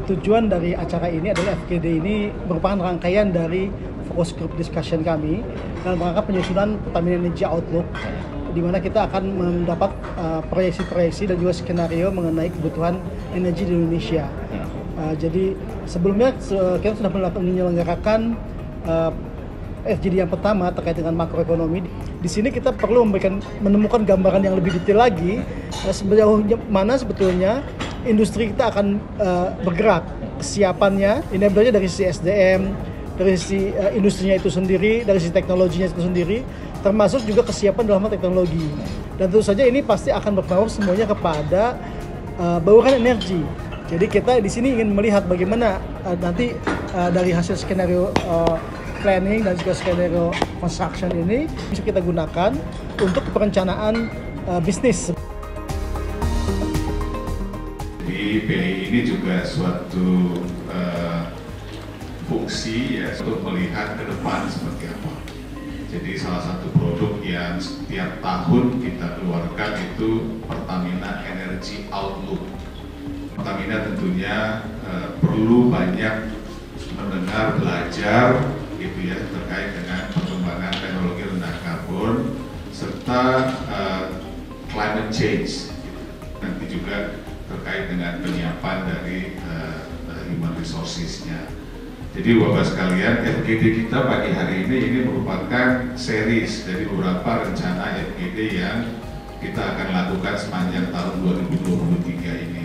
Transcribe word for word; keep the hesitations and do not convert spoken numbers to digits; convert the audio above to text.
tujuan dari acara ini adalah F G D ini merupakan rangkaian dari focus group discussion kami dalam rangka penyusunan Pertamina Energy Outlook, di mana kita akan mendapat uh, proyeksi-proyeksi dan juga skenario mengenai kebutuhan energi di Indonesia. Uh, jadi sebelumnya kita sudah menyelenggarakan uh, F G D yang pertama terkait dengan makroekonomi. Di sini kita perlu memberikan menemukan gambaran yang lebih detail lagi uh, sejauh mana sebetulnya industri kita akan uh, bergerak, kesiapannya, enablernya dari sisi S D M, dari sisi uh, industrinya itu sendiri, dari sisi teknologinya itu sendiri, termasuk juga kesiapan dalam hal teknologi. Dan tentu saja ini pasti akan berpengaruh semuanya kepada uh, bauran energi. Jadi kita di sini ingin melihat bagaimana uh, nanti uh, dari hasil skenario uh, planning dan juga skenario construction ini bisa kita gunakan untuk perencanaan uh, bisnis. P I ini juga suatu uh, fungsi ya untuk melihat ke depan seperti apa. Jadi salah satu produk yang setiap tahun kita keluarkan itu Pertamina Energy Outlook. Pertamina tentunya uh, perlu banyak mendengar, belajar gitu ya terkait dengan perkembangan teknologi rendah karbon serta uh, climate change. Nanti juga terkait dengan penyiapan dari uh, human resources-nya. Jadi Bapak sekalian, F G D kita pagi hari ini ini merupakan series dari beberapa rencana F G D yang kita akan lakukan sepanjang tahun dua ribu dua puluh tiga ini.